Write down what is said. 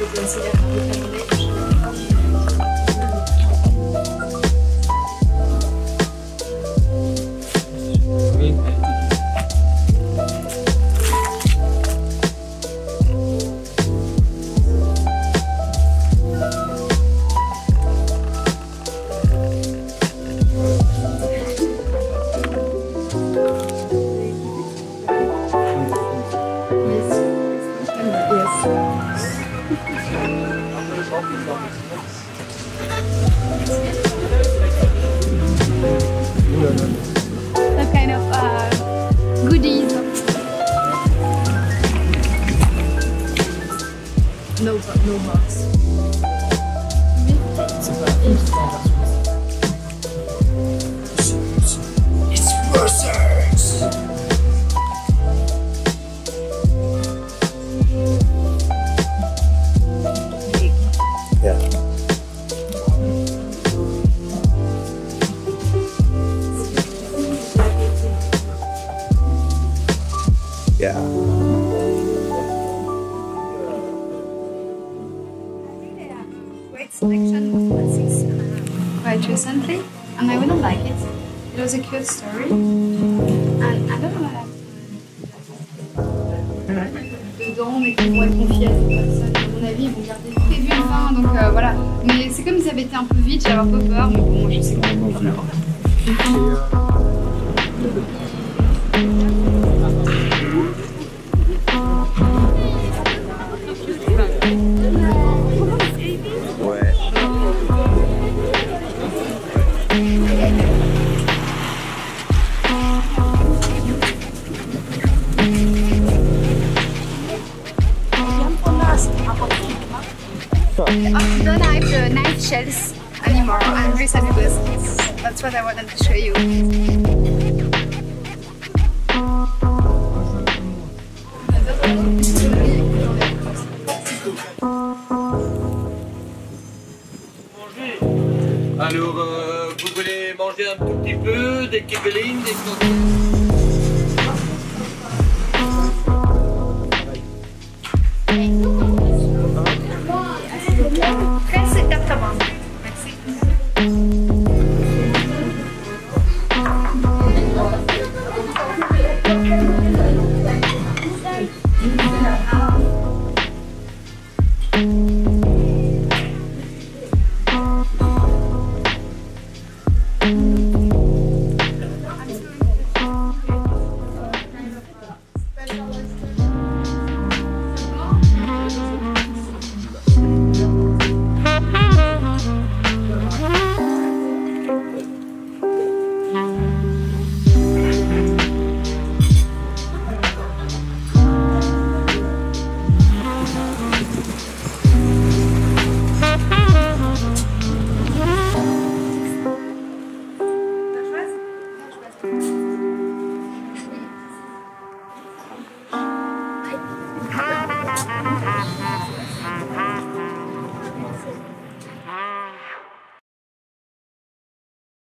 faut consider different language. Some kind of goodies. No box. It's Mercer's! Yeah. Yeah. Great selection of classics quite recently, and I really like it. It was a cute story, and I don't know what dedans, mais qui vont être confiés à cette personne. À mon avis, ils vont garder très vieux le vin, donc voilà. Mais c'est comme si ça avait été un peu vite, j'avais un peu peur, mais bon, je sais qu'on va l'avoir. Ouais. I don't have the night shells anymore. I'm really sad with this. That's what I wanted to show you. Alors, vous voulez manger un tout petit peu, des kibelines, des